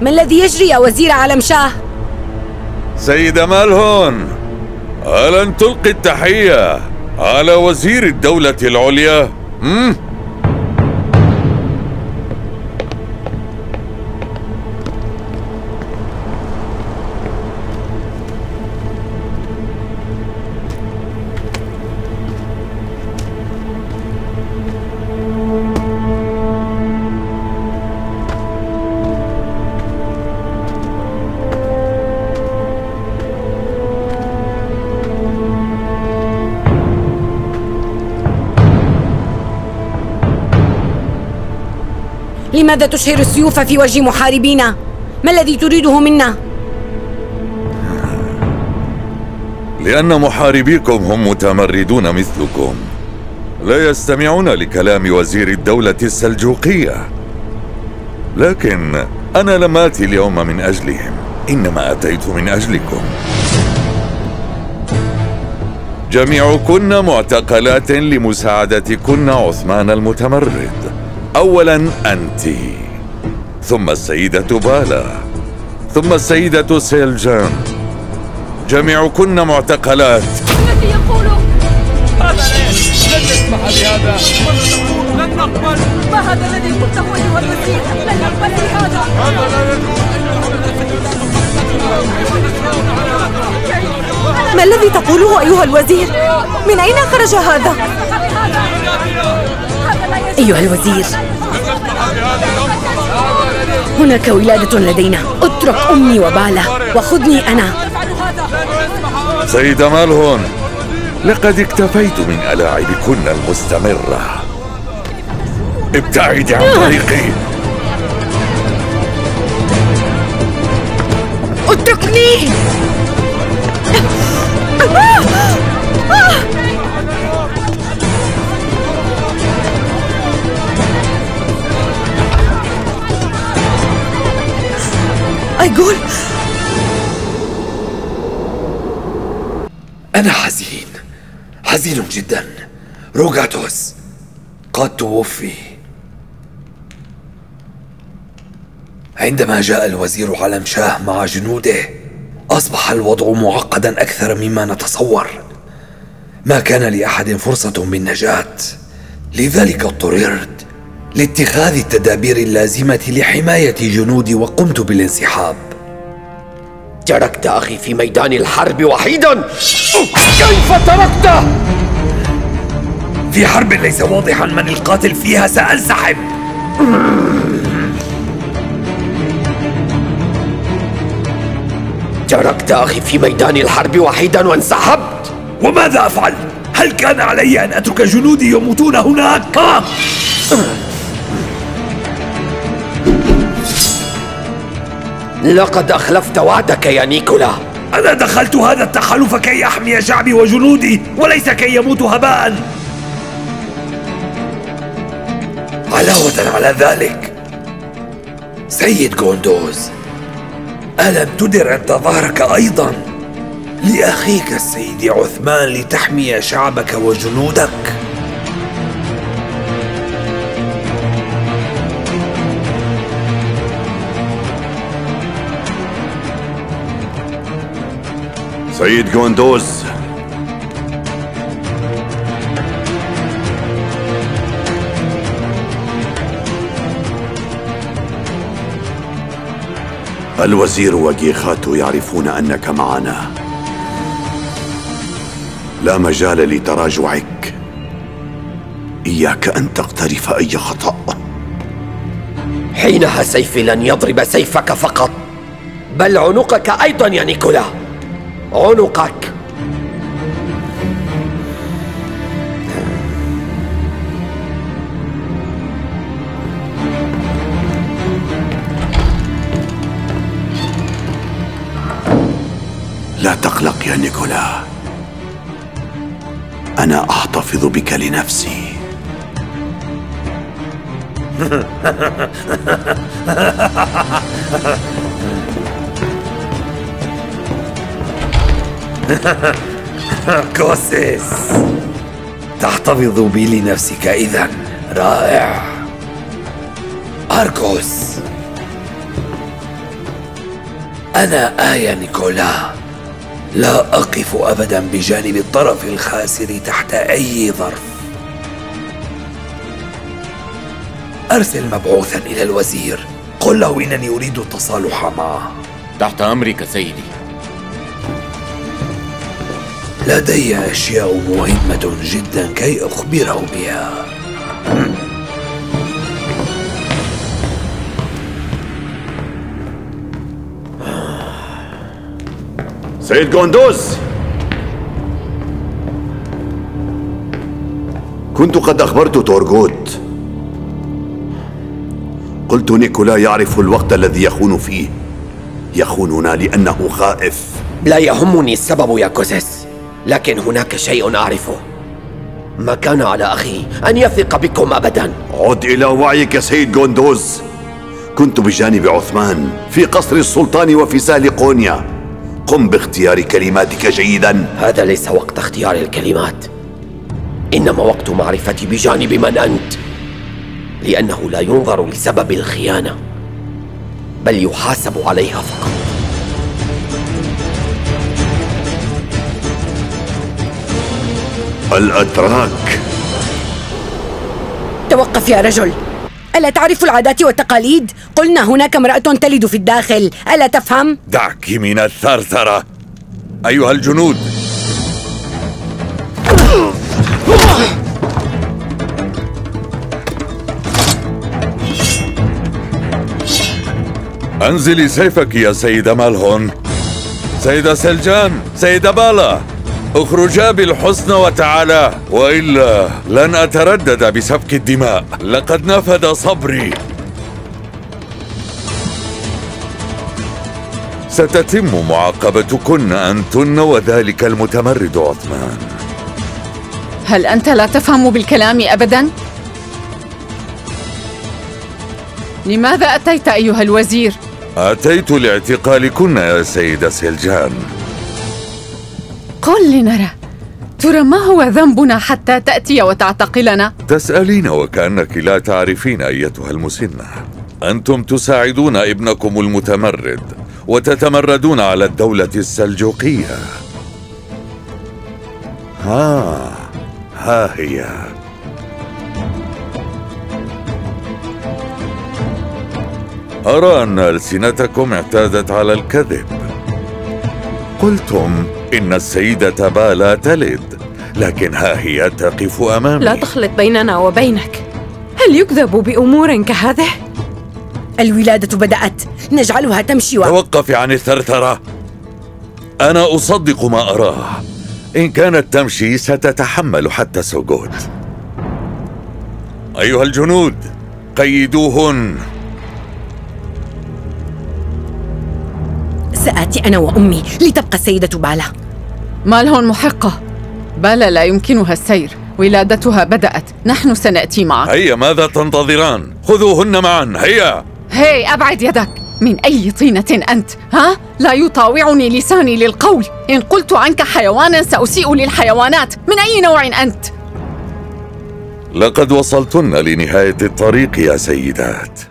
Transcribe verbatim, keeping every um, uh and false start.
ما الذي يجري يا وزير عالم شاه؟ سيدة مالهون، ألن تلقي التحية على وزير الدولة العليا؟ مم؟ لماذا تشهر السيوف في وجه محاربينا؟ ما الذي تريده منا؟ لأن محاربيكم هم متمردون مثلكم، لا يستمعون لكلام وزير الدولة السلجوقية. لكن أنا لم آتي اليوم من أجلهم، إنما أتيت من أجلكم. جميعكن معتقلات لمساعدتكن عثمان المتمرد. أولاً أنت، ثم السيدة بالا، ثم السيدة سيلجان. جميعكن معتقلات. الذي يقوله هذا لن نسمح بهذا، لن نقبل. ما هذا الذي قلته أيها الوزير؟ لن نقبل بهذا. ما الذي تقوله أيها الوزير؟ من أين خرج هذا؟ أيها الوزير، هناك ولادة لدينا. اترك أمي وبالا وخذني أنا. سيدة مالهون، لقد اكتفيت من ألاعبكن المستمرة. ابتعدي عن طريقي. اتركني. أيغول، أنا حزين حزين جدا. روغاتوس قد توفي. عندما جاء الوزير علم شاه مع جنوده أصبح الوضع معقدا أكثر مما نتصور. ما كان لأحد فرصة بالنجاة، لذلك اضطررت لاتخاذ التدابير اللازمة لحماية جنودي وقمت بالانسحاب. تركت أخي في ميدان الحرب وحيدا؟ كيف تركته؟ في حرب ليس واضحا من القاتل فيها سأنسحب. تركت أخي في ميدان الحرب وحيدا وانسحبت؟ وماذا أفعل؟ هل كان علي أن أترك جنودي يموتون هناك؟ ها؟ لقد أخلفت وعدك يا نيكولا. أنا دخلت هذا التحالف كي أحمي شعبي وجنودي، وليس كي يموتوا هباء. علاوة على ذلك، سيد غوندوز، ألم تدر أنت ظهرك أيضا لأخيك السيد عثمان لتحمي شعبك وجنودك؟ سيد غوندوز، الوزير وجيخاتو يعرفون أنك معنا. لا مجال لتراجعك. إياك أن تقترف أي خطأ. حينها سيفي لن يضرب سيفك فقط، بل عنقك أيضا يا نيكولا. عنقك. لا تقلق يا نيكولا، أنا أحتفظ بك لنفسي. كوسيس، تحتفظ بي لنفسك إذن. رائع. أركوس، أنا آيا نيكولا، لا أقف أبدا بجانب الطرف الخاسر تحت أي ظرف. أرسل مبعوثا إلى الوزير، قل له إنني أريد التصالح معه. تحت أمرك سيدي. لدي أشياء مهمة جدا كي أخبره بها. سيد غوندوز، كنت قد أخبرت تورغوت، قلت نيكولا يعرف الوقت الذي يخون فيه، يخوننا لأنه خائف. لا يهمني السبب يا كوزيس، لكن هناك شيء أعرفه. ما كان على أخي أن يثق بكم أبدا. عد إلى وعيك سيد غوندوز، كنت بجانب عثمان في قصر السلطان وفي سهل قونيا. قم باختيار كلماتك جيدا. هذا ليس وقت اختيار الكلمات، إنما وقت معرفتي بجانب من أنت، لأنه لا ينظر لسبب الخيانة بل يحاسب عليها فقط. الأتراك. توقف يا رجل، ألا تعرف العادات والتقاليد؟ قلنا هناك امرأة تلد في الداخل، ألا تفهم؟ دعك من الثرثرة أيها الجنود. أنزلي سيفك يا سيدة مالهون. سيدة سلجان، سيدة بالا، اخرجا بالحسن وتعالا، وإلا لن أتردد بسفك الدماء. لقد نفد صبري. ستتم معاقبتكن أنتن وذلك المتمرد عثمان. هل أنت لا تفهم بالكلام أبداً؟ لماذا أتيت أيها الوزير؟ أتيت لاعتقالكن يا سيدة سلجان. قل لنرى، ترى ما هو ذنبنا حتى تأتي وتعتقلنا؟ تسألين وكأنك لا تعرفين أيتها المسنة. أنتم تساعدون ابنكم المتمرد وتتمردون على الدولة السلجوقية. ها ها هي. أرى أن ألسنتكم اعتادت على الكذب. قلتم إن السيدة بالا تلد، لكن ها هي تقف أمامي. لا تخلط بيننا وبينك. هل يكذب بأمور كهذه؟ الولادة بدأت، نجعلها تمشي و... توقفي عن الثرثرة. أنا أصدق ما أراه. إن كانت تمشي ستتحمل حتى سقوط. أيها الجنود، قيدوهن. سآتي أنا وأمي لتبقى السيدة بالا. مالهون محقة. بالا لا يمكنها السير، ولادتها بدأت، نحن سنأتي معك. هيا، ماذا تنتظران؟ خذوهن معا، هيا. هي أبعد يدك. من أي طينة أنت؟ ها؟ لا يطاوعني لساني للقول. إن قلت عنك حيوانا سأسيء للحيوانات. من أي نوع أنت؟ لقد وصلتن لنهاية الطريق يا سيدات.